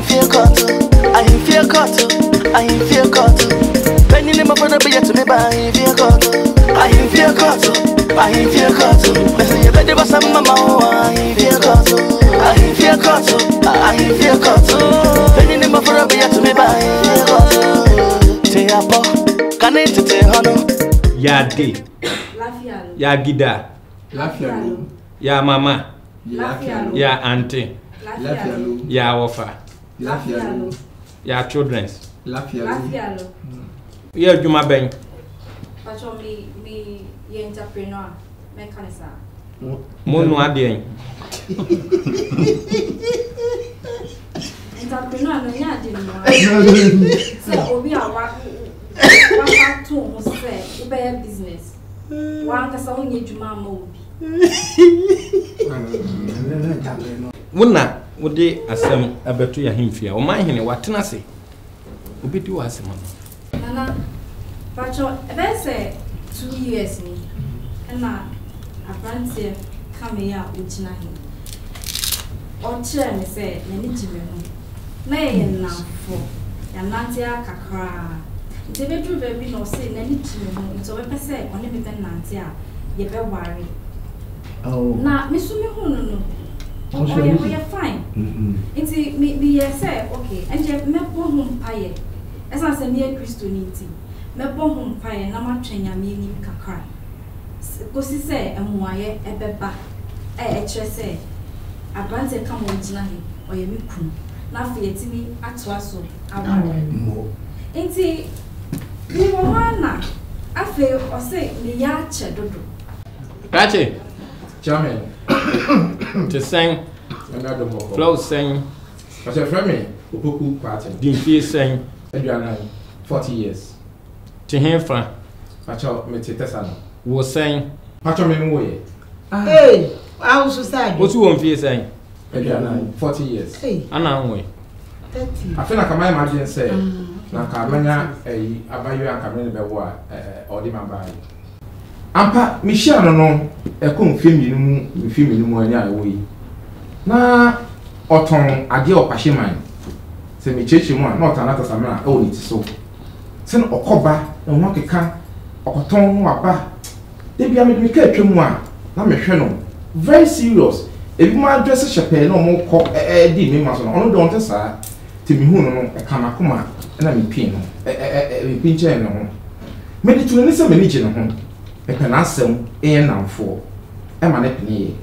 feel caught. I feel caught. I feel caught. When you never wanna be to me, but I feel caught. I feel caught. I feel caught. When you better was some mama, I feel caught. I feel caught. I feel caught. When you never wanna be to me, but I feel caught. Te apo, can it te hono? Ya di. Ya gida. Ya mama. Ya auntie. Ya wafa. Ya children's. Ya juma ben. Pacho me ye entrepreneur mekanisa. Monu adien. Entrepreneur no nya di no. So obi a wa to mo say be business. Wa nkasa wo nye juma ma obi. Wona wode asem abeto ya himfia. O man hene watena se. Obi di wa asem no. Nana Pacho ebe say 2 years ni. Na abrantie come here uchina him. O chere me say na ni jime ho. Na ye namfo. Ya nante akakra. Nti be dru baby no say na ni jime ho. Nti o be say oni me be nante a ye be ware. Oh. Na me so me ho no. Oh, you're fine. Nti me say okay. Enje me bo ho mpaye. Esa se me Christianity. Me bo ho mpaye na ma twenya me ni kakra. Kosi say emuaye ebeba kire say abante come ogina he oye me kun na fe yetimi atoa so aware enti ni wo hana afe o say me ya che dodo Kache Chairman to sing another more flow sing I say friend me opoku party din fie sing aduana 40 years to hemfa acho me tetesa no wo sing acho me mo ye hey I also say what you won fie sing aduana 40 years hey ana nwe 30 I feel like I imagine say na ka manya abayo akamene be wo a odi mabai ampa mihia no ekon fimi mu anya awo yi na oton ade opahyeman se me chechi mu a na otan ata samena e woni ti so se no okoba e ho keka okoton no aba de bia me ka atwam a na me hwe no very serious ebi ma address shepe no mo ko di me ma so no ono don tesa ti mi hu no e kana kuma na me pin no me pinche no ho me di tunu ni se me ni je no ho e kana asem e namfo e ma na pini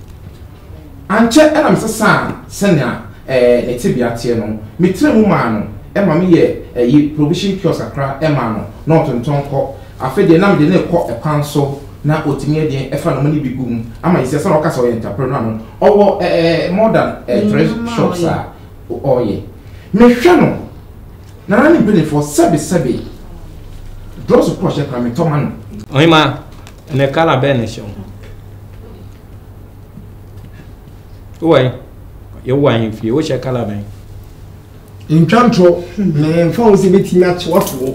anche e na me sesa senya etibia tie no me tire mu ma no e ma me ye yi provision kiosk akra e ma no na otonton ko afede na me de na ko e kwan so na otimi ede e fa no ni bigum ama yise se na okasa o entrepreneur no owo more than 3 shops a oye me hwe no na ni bele for sebe draws project na me to man oima ne kala ben show Oi, you wine fie, wo che kala ben. Intwantro me mfa wo se betimi atwafo.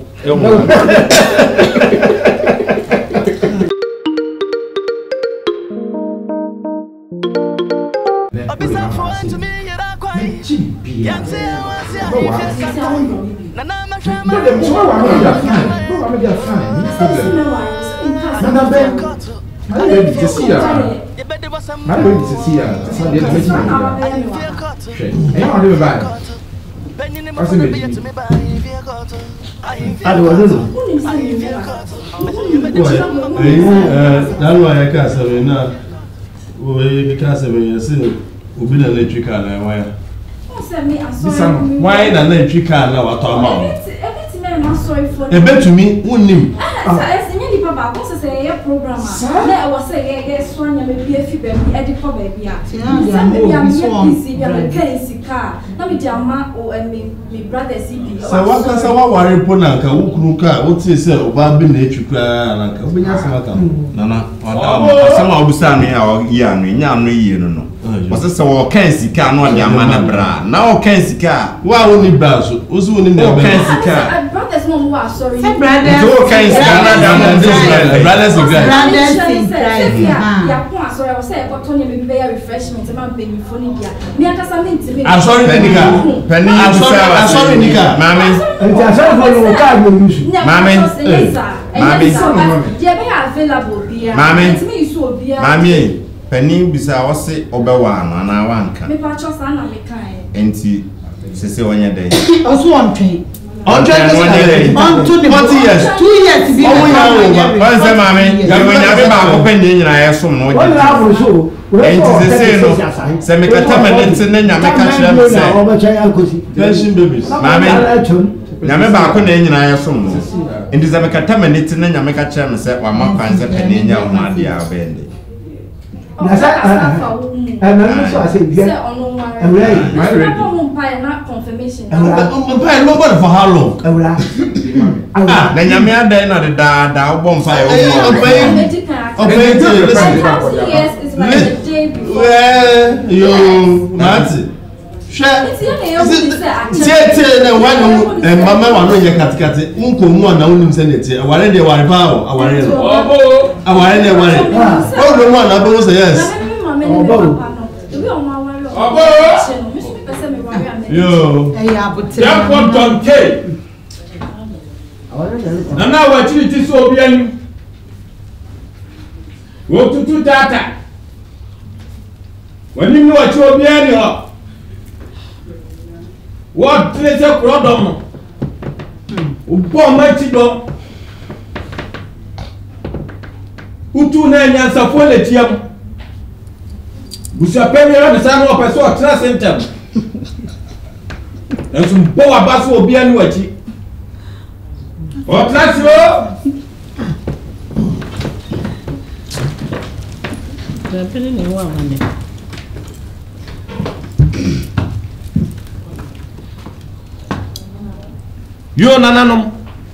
Why na electric car na wa to ama ebetumi wonnim ni papa ko se ye program na e wo se ye so anya me bia fi ba mi e di ko ba bia se me bia mi si bia me kan sika na me jama o mi brother CP se wa kan se wa ware po na nka wo kunu ka wo tie se oba bi na etwukra na nka obenya se maka nana wada asama obusa no ya ya no nya no yie no no wose se wo kan sika no de ama na bra na wo kan sika wa wo ni bra so ozu wo ni na kan sika brothers no more sorry. Brothers. So can brothers in Christ. Brothers in Christ. Ya ko sorry I was say ko to me be refreshment ma be me phone dia. Me akasa me ntimi. I'm sorry Nika. Penny I'm sorry Nika. Mami. I'm sorry for no car you use. Mami. Mami. Dia be available bia. Mami. Penny bisa wose obewa no na wanka. Me pa cho sa na me kan. Enti sese wonya dey. Also on train. On train on to the 40 years. 2 years be. Wọ́n say mami, gàmọ́nyà bí baako pẹ́ ní ẹ̀yìn ayé sùn ní ọjà. Wọ́n yà á so. Enti sese no, sẹ mi kata mẹ ní ti ní nyàmé kàkyerẹ́ mi sẹ. Pension babies. Mami, nyàmé baako ní ẹ̀yìn ayé sùn ní. Enti sẹ mi kata mẹ ní ti ní nyàmé kàkyerẹ́ mi sẹ wà má kwan sẹ pẹ̀ ní ẹ̀yìn àwọn adé abẹ́ ndé. Nasa so I say yeah. I'm ready. Confirmation. Mpae nobody for how long? Na nyame adan na de da obo mpae yo mati tie na wanu mama wanu ye katikati nko mu na wonim se ne tie aware de ware pa o aware no aware ne ware o do mu na bo say yes yo ya Don K na wa chiti so obi ani wo tutu data wani mi wa chi obi ani ho what place problem ubo ma chi do utu na nyansa fo le tiam busa premier na sa no person tra center enso bo wa ba so obi ani wa chi o tra si o Pele ni wa mane. Yo nananom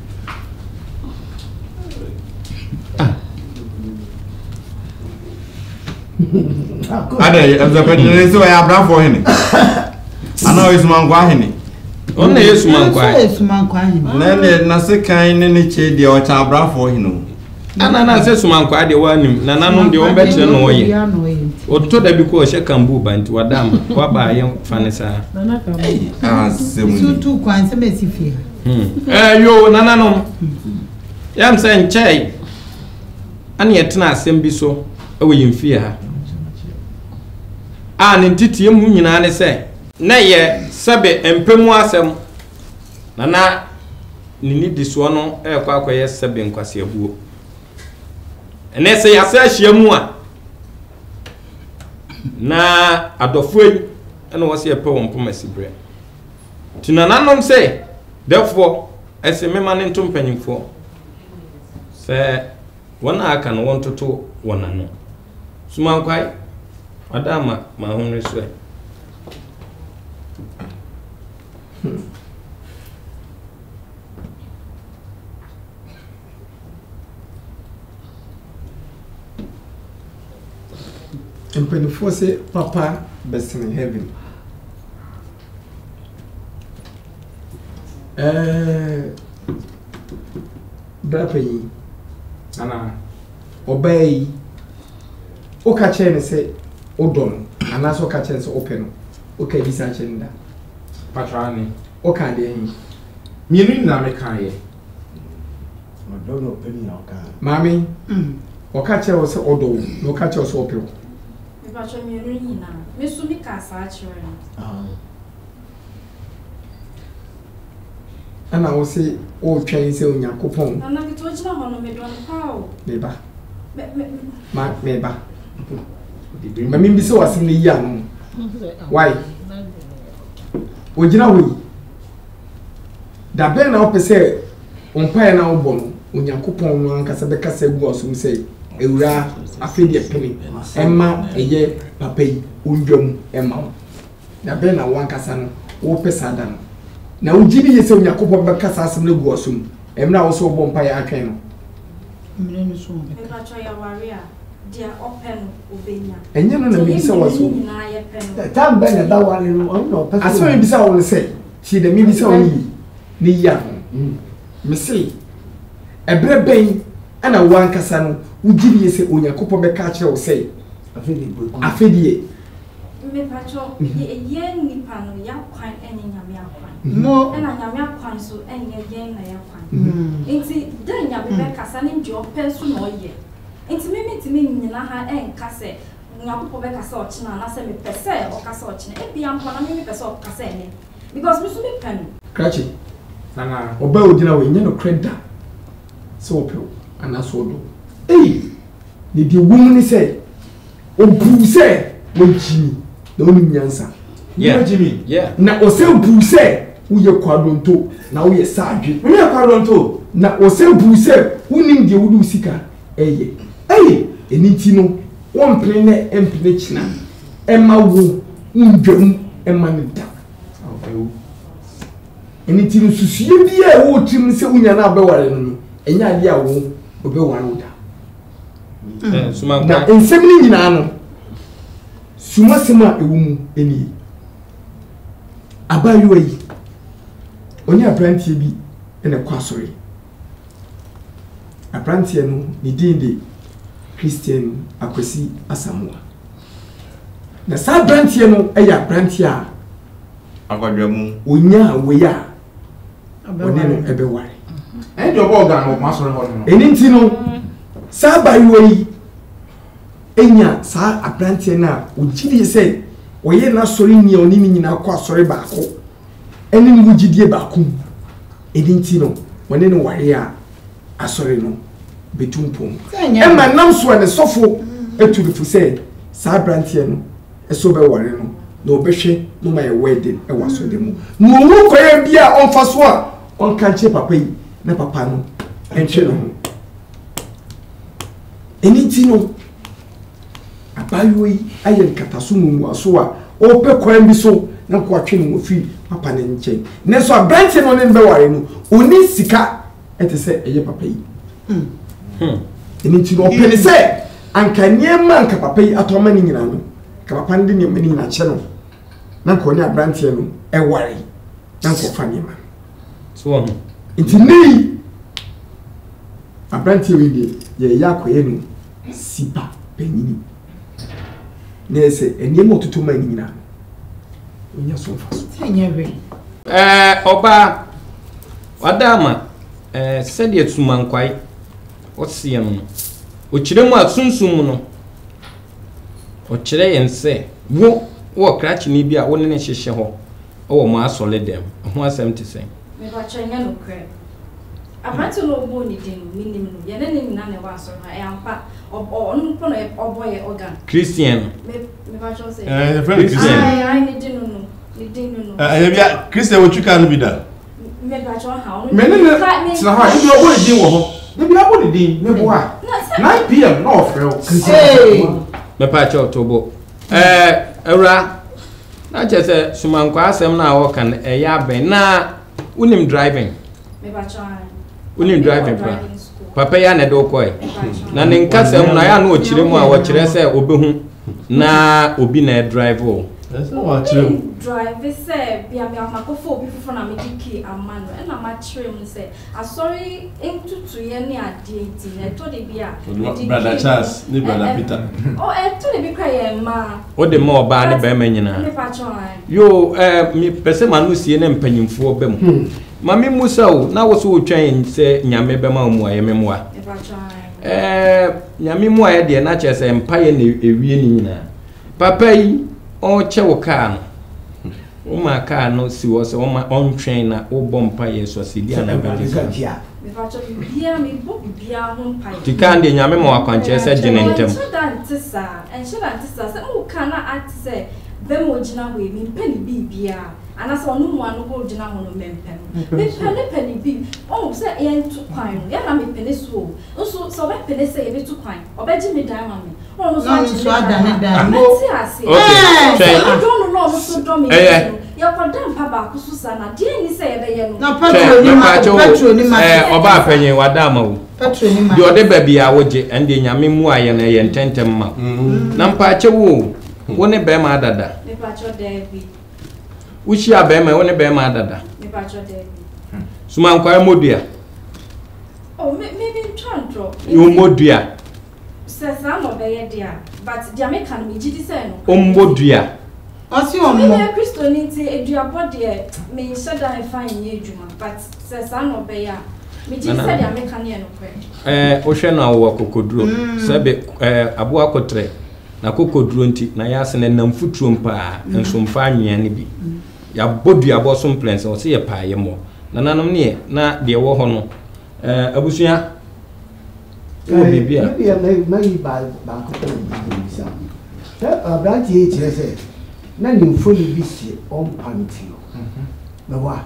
ade azapanye so ya bra for hini ana o isuma ngwa hini onna Yesu mankwa Yesu mankwa hini na se kan ne che de o cha bra for hini ana na se sumankwa de wanim nananom de on betre no oye oto da bi ko hye kambu banti wadama kwa ba ye fanisa su tu kwan se mesifia yo nananom yam se nchai ani yetena asem bi so ewe yimfie ha ne ntitie mu nyina ne se na ye sebe empemu asem nana nini diso no ekwa akoye sebe nkwase abuo ene se yase ahia mu a na adofoi ene wose epe won pomasi bre tinananom se therefore ese mema ne ntom panyimfo se wona aka no won toto wonano sumankwai adama ma honre so Mpenifo say papa best in heaven. Brape ana obey o ka che ne say odon ana so ka che say open o ka bi sa che nda patrani o ka de hin mienu na me kan ye odon open ya o ka mami o ka che o say odo no ka che o say open me pa cho mienu nyina me su mi ka sa chere ana wo say o twan say Onyankopon ana ki to jina ho no me don pa o meba meba mami bi say wasim ne yi anu why ojina hoyi da ben na opese onpae na obo no Onyankopon no ankasa be kasa gu osum say ewura afedie pene emma eye papa yi ondwom emma da ben na wankasa no wo pesa da no na ujibi yese Onyankopon be kasa asem ne gu osum emna wo so obo mpae atwen no mire no so me pa cho ya waria dia open obenya enye no na mi say waso tam ben da wale no on no aso mi bisa won say ti de mi bisa won yi ni ya mesel ebre ben ana wan kasa no wugiri yese onyakopo be ka kire wo sei afedie me pacho yen ni pano ya kwan eni nyame akwan no ena nyame akwan so enye yen na ya kwan enti dan nyame be kasa ni nje opesu no ye enti me nyina ha enkase nyakopo be kasa ochina na se me pese o kasa ochina e bia mpo na me pese o kasa ene because me so me pen krachi nana oba odina we nye no credit so opel ana so do ni di wum ni say obu say wo jimi na oni nyansa Jimmy na o say bu say wo ye kwadonto na wo ye saadwe me ye kwadonto na o say bu say wonim de wo du sika eni ti no won plane empne china ema wo ndwam ema ne da eni ti no susuye bia wo tim se unya na abeware no enya ade a wo obeware wo da suma na ensem ni nyina no suma sema ewumu eni abayo yi onye aprantie bi ene kwasori aprantie no ni dinde Christian Akwesi Asamoah na sa aprantie no eya aprantie a Agwadwamu onya weya one no ebeware enjo bo ga no masoro ho no eni ntino sa abayo yi enya sa aprantie na ojidi se oye na sori ni oni nyina kwa sori baako eni mu gidie baako eni ntino one no ware a asori no betumpom ema nam so ne sofo eturufu se sa aprantie no eso be ware no na obehwe no ma ye wedding e waso de mu no ru koye bia onfa so a on kanche papa yi na papa no enche no eni ntino abayo yi aye nkataso mu aso a ope kwan bi so na ko atwe no fi papa ne nche ne so abranche no ne be ware no oni sika etese eye papa yi eni ntino ope ne se anka niema anka papa yi atoma ni nyina no ka papa ndi ne mani na che no na ko ni abranche no e ware na ko fa niema so intini abranche wi de ye yakoye no sipa penyini nese eniemo tutuma nyina onya so faso tenyewe oba wadama sede tumankwai osie no okiremu asunsum no okire yense wo krachi ni bia wo ne hyehye ho wo mo asole dem ho asem te sen me ba chenya no kre apanto no bo ni din minim no ye ne nyina ne wa so ha e ampa on po no oboye organ Christian me ba cho say friend Christian ai ni din no bia Christian wo twika no bi da me ba cho ha me ne tira ha ibi obo din wo ho ne bi abo ni din me bo a 9 pm no ofre Christian me pa cho tobo ewra na chese sumankwa asem na wo kan ya ben na unim driving me ba cho unim driving papa ya na do koy na ne nkasem na ya na okiremu a wo kire se obehu na obi na drive o eso wa true drive se bia me amakofo obi fufo na mediki amano e na ma kire mu se asori entutu ye ne ade enti na to de bia brother Charles ni brother Peter to de bi kwa ye ma o de ma oba ne ba ma nyina me pa cho yo mi pese ma no sie ne mpanyimfo bem mami musa o na wo so twen se nyame be ma mu aye memwa me pa cho nyame mu aye de na chese mpaye na ewie ni nyina papa yi o chewo ka no ma ka no si wo se o ma on train na o bompa ye so si dia na be me pa cho bia me bo bia ho mpaye tikande nyame ma wakwanche se gene ntem ensheda ntisa se o kana atse be mo gina ho mi peni bibia anasa onu mu anu go gina ho no mempen me peni bi o se ye ntu kwan no ya na me peni so nso so be peni se ye be tu kwan obeji me dan ma me o no so adane dan no ti ase okay don't know so do me ya kwadam pa ba kusu sana die ni se ye be ye no na petro ni ma oba apenye wadama wo petro ni ma di ode ba bia woje ende nyame mu aye na ye ntentem ma na mpa che wo woni be ma dada me pa cho David uchi abema woni be ma dada me pa cho David suma nkwa modua Oh, maybe Chantro. Umodua. Says I'm not very dear, but the American me Gidisen. Umodua. Osi I'm omo. a Christian into a body, may shut down and find you, but says I'm not very. Me Gidisen the American no Ocean our cocodro, Sabe, Abua Cotre, na cocodro na yasin and Namfutrumpa, and some fine yannibi. Ya body about some plans or see a pie more. Nanam near, na dear Wahono. Abusia. Maybe I may buy back some. Branch say, none you fully busy on panty. No, what?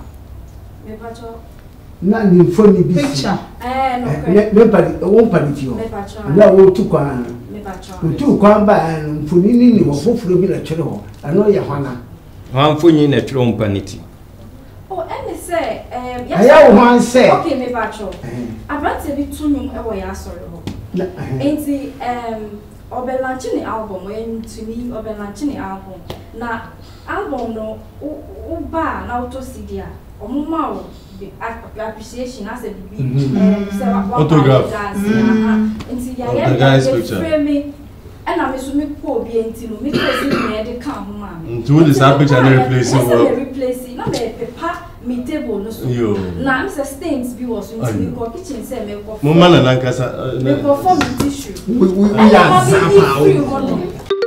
None you fully busy. Nobody won't panty you. No, two come by and Funini or hopefully be a channel. I know Yahana. I'm funny in a trump panity. Oh, and say, I want to say, okay, me patrol. I brought a bit too young away, sorry. Ain't the Obelanchini album when to me Obelanchini album. Now, album no, bar now to see dear, or more appreciation as a baby. Autograph. The guy's picture. And I'm assuming poor being to me, the come, man. To this picture, I replace it. Not a paper, me table, no so. Now, Mr. Stains viewers, we go kitchen, say, me go perform tissue. We are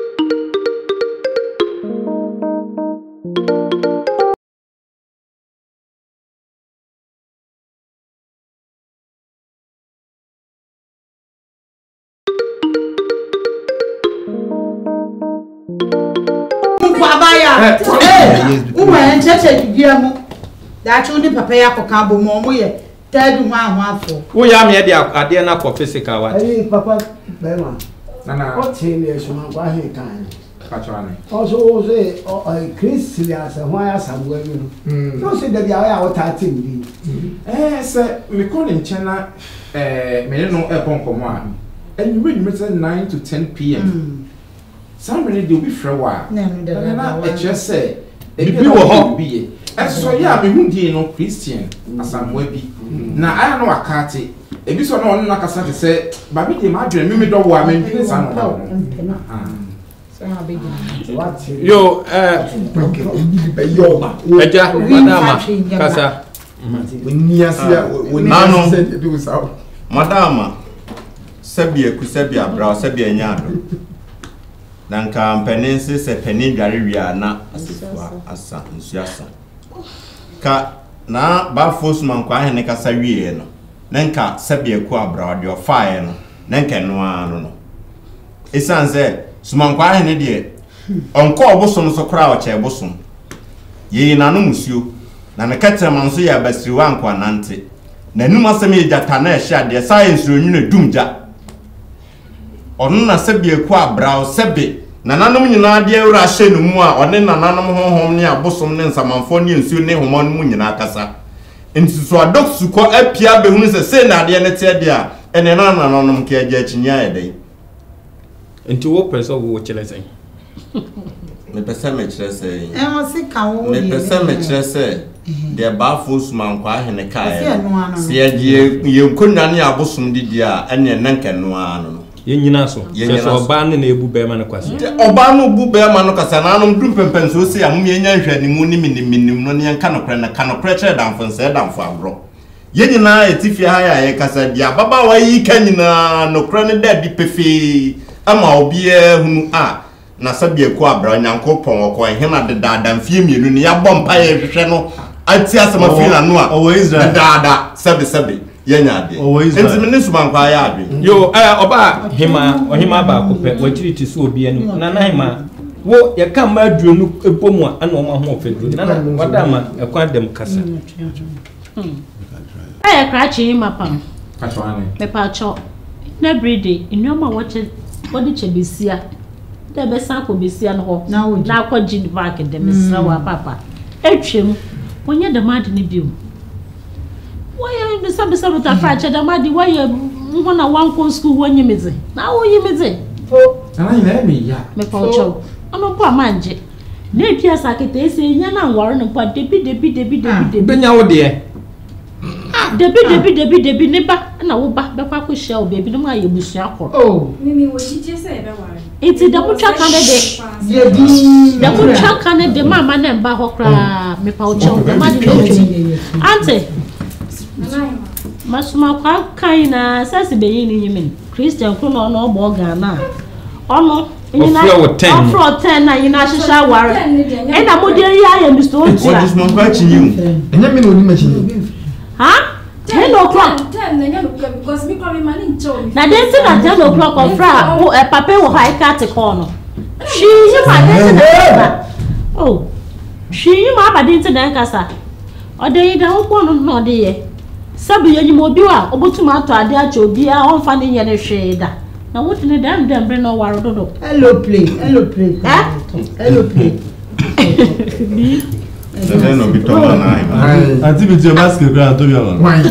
Woman, Chacha, dear, that only papaya for cabo more, tell you my for. We are me at the end for physical. Papa, Bema. What's in there? Why he can't? Also, say, a Christian as a wire somewhere. Don't say that I are tatting. Sir, we call in China, may know a bonk one. And you read me 9 to 10 p.m. Somebody do be for a while. No, just say, if you will be. And so, yeah, me who dear no Christian, as I'm webby. Now, I know a carty. If you saw no one like a Santa say, but me, my dream, me don't want me, son. Yo, Eja, Madama, Casa. Madama, Sabia, Kusabia, Bra, Sabia Nyado. Nanka mpenense se peni dwarewia na asa nsuasa ka na ba fosman kwa hene kasa wie no nanka sabia ku abra de ofae no nanka no anu no esanze suman kwa hene de onko obosom so kra o che bosom ye nanu musio na ne katra manso ya basiriwa nkwa nante nanum asem ye jata na ehia de science ronwune dumja Ona sabie ku abra sebe nananom nyina de awura hye no mu a one nananom honhom ne abosom ne nsamanfo ne nsuo ne homon mu nyina akasa nsuso adoksu ko apia behunu se na de ne te de a ene nananom ke agya chinya edai enti wo pese wo chelesen me pese me chelese o se ka wo me pese me chelese de ba fosman kwa hene kae se ye nkonwa ne abosom didi a ene nanka no anu Yenina so oba ne na ebu be ma ne kwase oba no bu be ma no kasa na anom dum pempen so se am ye nya hwani mu ni minim no ne nka no kre na ka no kre kre damfo se damfo abro yenina etifia ha ya ye kasa dia baba wa yi kanyina no kre ne da di pefe ama obi hunu a na sabie ku abra nyankopon okọ hena de dada mfie mienu ne ya bompa ye hwehwe no ati asema fi na no a o Israel dada sabe yenya ade enti me ne suman kwa ya ade yo oba hima ba ko pe wachiri ti so obi anu na hima wo ye ka ma aduonu ebomu a na o ma ho ofedu na wada ma ekwa dem kasa krachi mapam me pa cho na everyday inyoma wache body chebesia de be san ko besia no ho na akwa gin back dem sra wa papa etwem onye de mad ne biom why you sabe ta facha da madi why you wanna one con school when you meze na wo yi meze ana ina me ya me pa cho ono pa manje na pia sakete ese nya na nware no pa debi benya wo de Debi neba na wo ba be kwa ko hia o baby no ma ye busua kor. Oh, mimi wo jije say be ware. Iti da mutwa kan de da mutwa kan de mama na mba ho kra me pa o che o ma de leti. Ante. Masuma kwa kan na sase be yin ni yimi. Christian ko no no ogbo Ghana. Ono Ofro 10 na yina shisha ware. E na mo de ya ya Mr. Ochi. What is my question you? Enya me no ni machine. Ha? 10 o'clock. 10 na nyalo because me come money ncho. Na den say na 10 o'clock of fra papa wo high cat call no. She you ma den say. Oh. She you ma ba den say dan kasa. O de yi dan wo no no de ye. Sabu ye nyimo bi wa obotuma ato ade acha obi a on fa ne ye ne hwe da. Na what ne dem bre no waro dodo. Hello play. Hello play. No be to man na. Anti bi ti o mask kra to bi on. Yeah,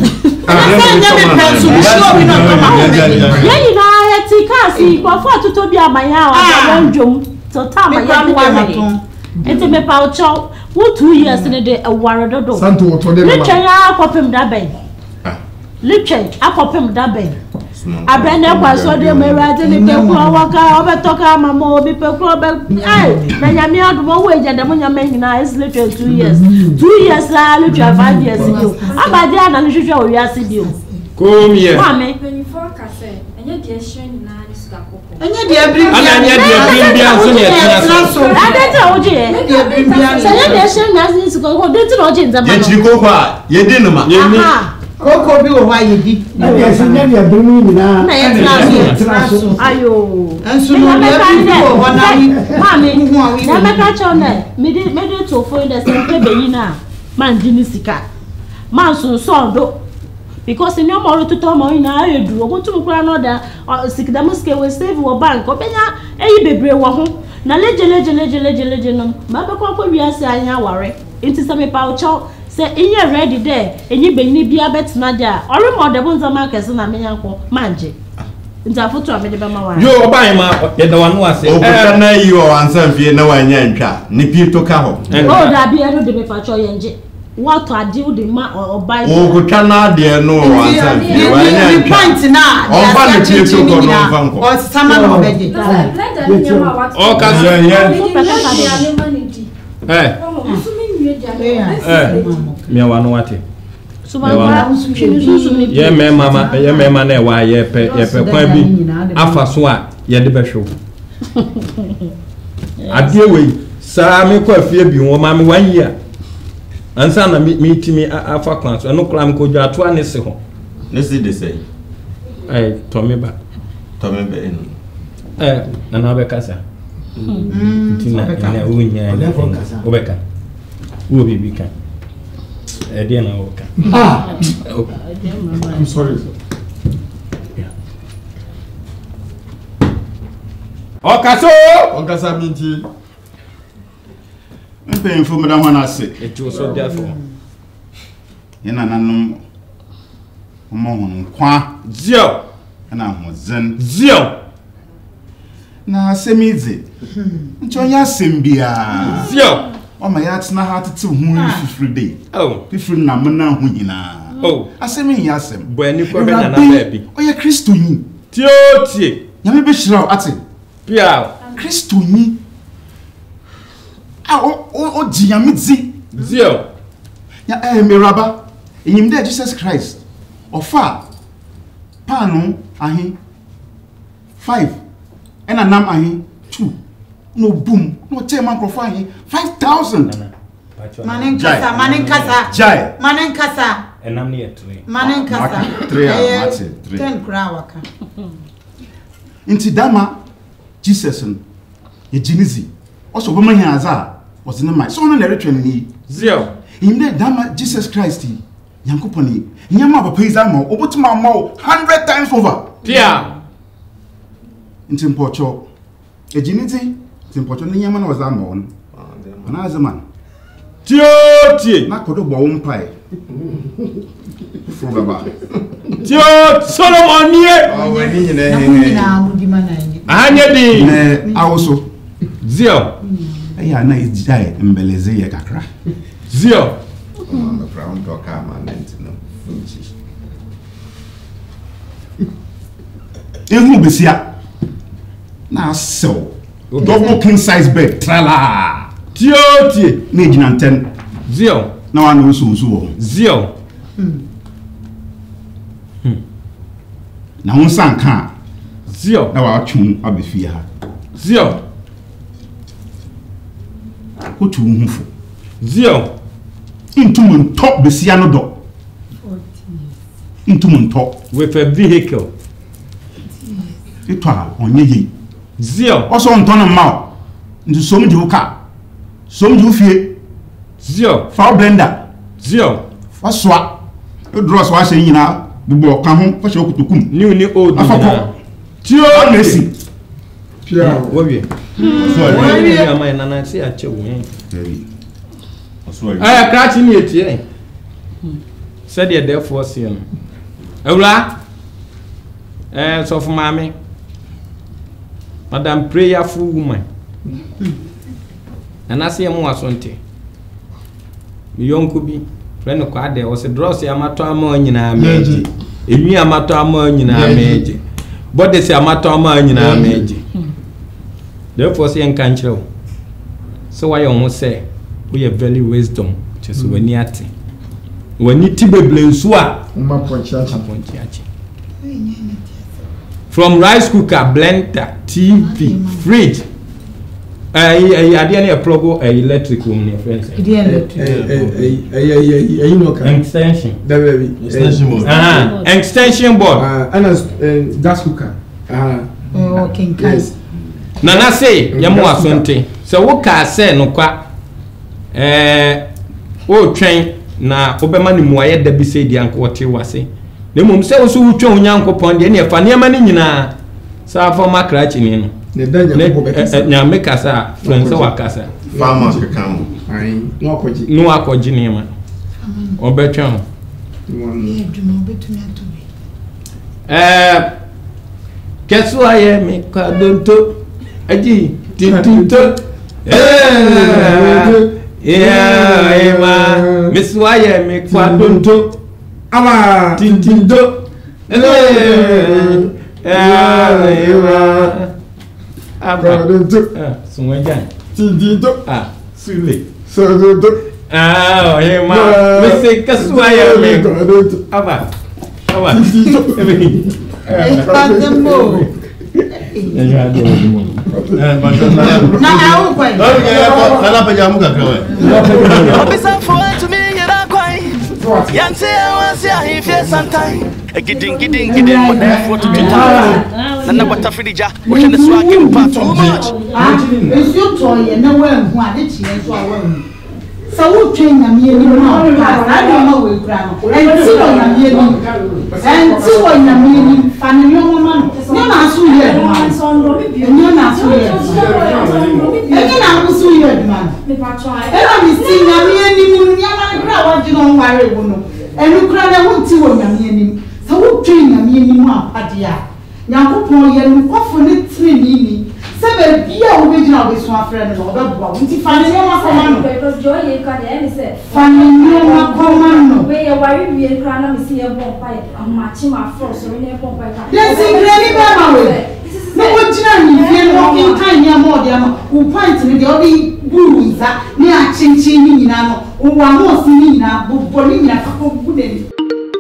you know, I take kasi kwa to be a maya or jum to time I it's a me poucho. What 2 years in a day a warado. Santo to them. Little ya pop him that bay. Little I pop him that bay. I brand up was so they may write in the waka over talk my more be pekro be na me out one way and the money making is little 2 years. 2 years la little 5 years ago. Abadi na little we are see Come here. Mami. 24 kase. Enye de ehwen na ni suka koko. Enye de bring bia so ne so. Adete oje e. De bring bia. Enye de ehwen na ni suka koko. De ti na oje nzama. Ye chiri koko a ye di no ma. Koko bi wo wa ye di. Na se nya de bring ni na. Na ye traso. Ayo. Enso no de bring wo wa na yi. Mami. Na meka chone. Me de to fo de se pe be yi na. Man di ni sika. Man so so do. Because in your more to tell me now, you do go to Granoda or sick the musque will save your bank. Opena, a baby, one. Now, legend. Mabba Coco, we are saying, I worry. It is some pouch. Say, in your ready there, and you be a bet Nadia, or more the ones of Marcus and a magic. It's a photo of me. You buy my the one was saying, you are answering for no one yanka, Nipi to Caho. Oh, that be a little bit for Choy. What I do the ma or buy oh cannot dear no answer point now or someone already oh can me wanu wate so ye me mama na wa ye pe kwa bi afa so a ye de behwo ade we sa me kwa fie bi wo ma me 1 year ansa na meetimi afa class eno kram ko dwa to anese ho nesi de say Tommy ba na na be kasa tina na unya obeka wo bibi kan dia na oka I'm sorry okasa minti mpem fo meda ho na se etu so therefore yana nanom kwa zio na hozen zio na semize ncho ya sembia zio o ma ya tena ha tete hu fifiri day fifiri na mena hu hina asemi ya asem bo ani ko na na baby o ya Kristo yin tie nyame be shira ate pia Kristo yin o jiamidzi zio ya miraba enyimde Jesus Christ ofa panu ahi 5 ena nam ahi 2 no boom no tema crofo ahi 5,000 manen kasa enam ne yetre manen kasa 3 10 kra waka inti dama Jesus ye jinizi also boma hiaza was in my so no na retwen ni zio imde dama Jesus Christ yankoponi nyama papa izama obotuma ma 100 times over pia inti mpocho ejinizi mpocho ni nyama na wazama on ana azama tie na kodo bo wompai fro baba tie Solomon nie wani nyine na mudima na ni anya di ne awoso zio aya na ijai mbeleze ye kakra zio on the ground doka manent no Ehu besia na so double king size bed trala tie na gina nten zio na wa no so wo zio na hun san kan zio na wa twun abefia ha zio ko tu hunfo zio intum top besia no do intum top with a vehicle etwa onye yi zio oso ntono ma ndu som di uka som di ufie zio fa blender zio fa soa e draw so ase nyina bubo ka ho fa se okutukum ni old afako tio nesi pia wowie wowie ama na na se ache wo aya krachi ni etie said the therefore see no ewla so for mama madam prayerful woman and I see mo asonte mi yonko bi friend ko ade o se dross ya mato ama nyina meje enu amato ama nyina meje body se amato ama nyina meje therefore say enka nchrew so why you say we are very wisdom just when you ate when you tibeble nsu a ma ponchiachi from rice cooker, blender, TV, fridge. I didn't a plug electric room, my friends. Extension. Extension board. Extension board. And gas cooker. Okay, guys. Nana say, Yamu Asante. So what can say no qua? Train na Obama ni moye de bi say di anko what you was say. Ne mum se wo so wutwa onyankopon de ne fa ne ma ne nyina sa fa makrachi ni no ne danya ko bekasa nya mekasa friends wa kasa farmer kekam ai no akoji ne ma obetwa ho kesu aye mi kwadonto aji tintinto ma misu aye mi kwadonto ama tintindo abradonto sunwajan tintindo sule sododo ma mese kasua ya me aba tintindo pandembo na au kwai Nala pajamuka kawe. Obisa for to me yera kwai. Yanse awasi ahifie santai. Gidin mo na for to tita. Nana kwata fridija. Wo hwe ne so agem pa too much. Esu to ye na wa hu ade chie so awa hu. Sa wo twen na me ni ma pa na do ma we kura no. Enti wo na me ni. Enti wo na me ni fa ne yo ma no. Ne na so ye do ma. Ne na so ye. Eni na wo so ye do ma. Me pa try. E na mi si na me ni ni ya ma kura wa ji no ware wo no. Enu kura na wo ti wo na me ni. Sa wo twen na me ni mu apade a. Nyankopon ye no kofo ne tire ni. Sebe bia wo be jina wo so afre no obebua nti fa ne ma koma no because joy ye ka de me say fa ne ma koma no we ye wari wie kra na me see e bon pai amachi ma fro so ne bon pai ka yes ingredi ba ma we no wo jina ni vie no kin kan ya mo de ama wo point ni de obi buruza ni a chinchin ni nyina no wo wa mo si ni nyina bo ni nyina fa ko bu de ni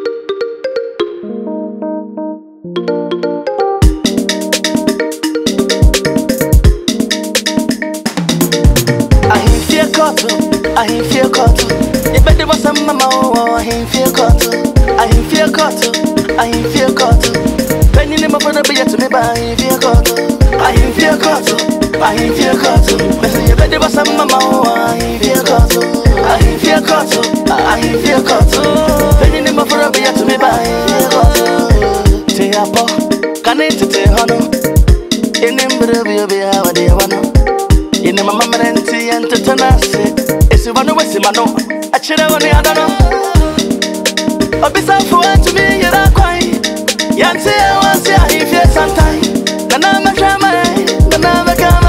I feel caught. You better was some mama. I feel caught. I feel caught. I feel caught. Penny never for the be to me, but I feel caught. I feel caught. I feel caught. You better was some mama. I feel caught. I feel caught. I feel caught. Penny never for the be to me, but I feel caught. Te apo, can't te hono. In him, but be how they want. In my mama renti and tetanasi. It's one of us, Mano. I chill on the other. A bit of to me, you're quite. Yancy, I was here if you're sometime. Nana Kama, Nana Kama.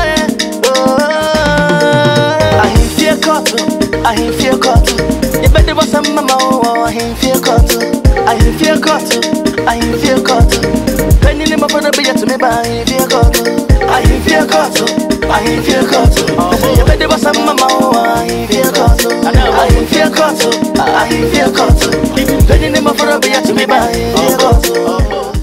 I feel caught. I feel caught. You better was some mama. I feel caught. I feel caught, I feel caught. Penny in my brother be to me by I feel caught, I feel caught, I feel caught. You better was some mama, I feel caught, I feel caught, I feel caught. Penny in my brother be to me by I feel caught.